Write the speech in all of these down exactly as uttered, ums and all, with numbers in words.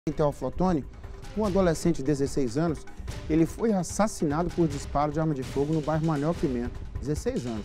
Em Teófilo Otoni, um adolescente de dezesseis anos, ele foi assassinado por disparo de arma de fogo no bairro Manuel Pimenta, dezesseis anos.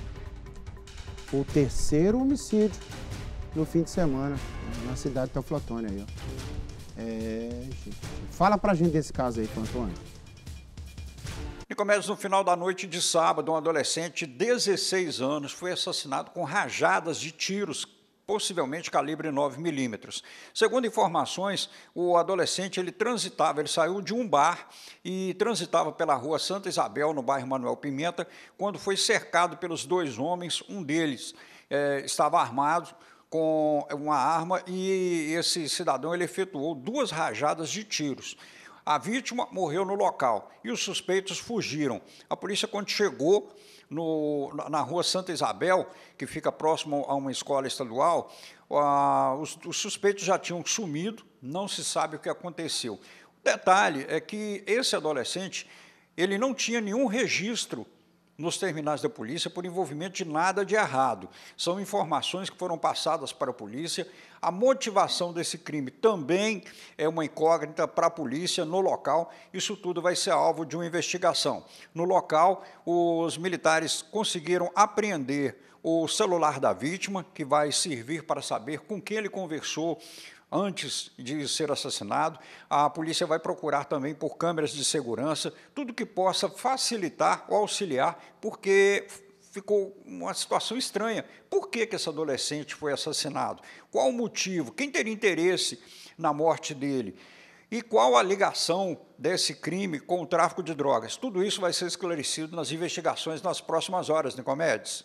O terceiro homicídio no fim de semana, na cidade de Teófilo Otoni aí, ó. É, gente. Fala pra gente desse caso aí, Antônio. Nicomedes, no final da noite de sábado, um adolescente de dezesseis anos foi assassinado com rajadas de tiros, possivelmente calibre nove milímetros. Segundo informações, o adolescente ele transitava, ele saiu de um bar e transitava pela rua Santa Isabel, no bairro Manuel Pimenta, quando foi cercado pelos dois homens. Um deles eh, estava armado com uma arma e esse cidadão ele efetuou duas rajadas de tiros. A vítima morreu no local e os suspeitos fugiram. A polícia, quando chegou no, na rua Santa Isabel, que fica próximo a uma escola estadual, a, os, os suspeitos já tinham sumido, não se sabe o que aconteceu. O detalhe é que esse adolescente ele não tinha nenhum registro nos terminais da polícia por envolvimento de nada de errado. São informações que foram passadas para a polícia. A motivação desse crime também é uma incógnita para a polícia no local. Isso tudo vai ser alvo de uma investigação. No local, os militares conseguiram apreender o celular da vítima, que vai servir para saber com quem ele conversou antes de ser assassinado. A polícia vai procurar também por câmeras de segurança, tudo que possa facilitar ou auxiliar, porque ficou uma situação estranha. Por que que esse adolescente foi assassinado? Qual o motivo? Quem teria interesse na morte dele? E qual a ligação desse crime com o tráfico de drogas? Tudo isso vai ser esclarecido nas investigações nas próximas horas, Nicomedes.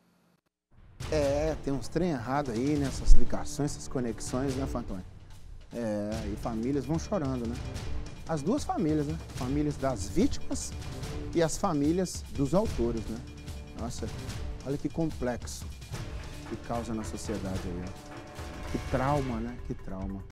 É, tem uns trem errado aí nessas ligações, essas conexões, né, Fantônio? É, e famílias vão chorando, né? As duas famílias, né? Famílias das vítimas e as famílias dos autores, né? Nossa, olha que complexo que causa na sociedade aí, ó. Que trauma, né? Que trauma.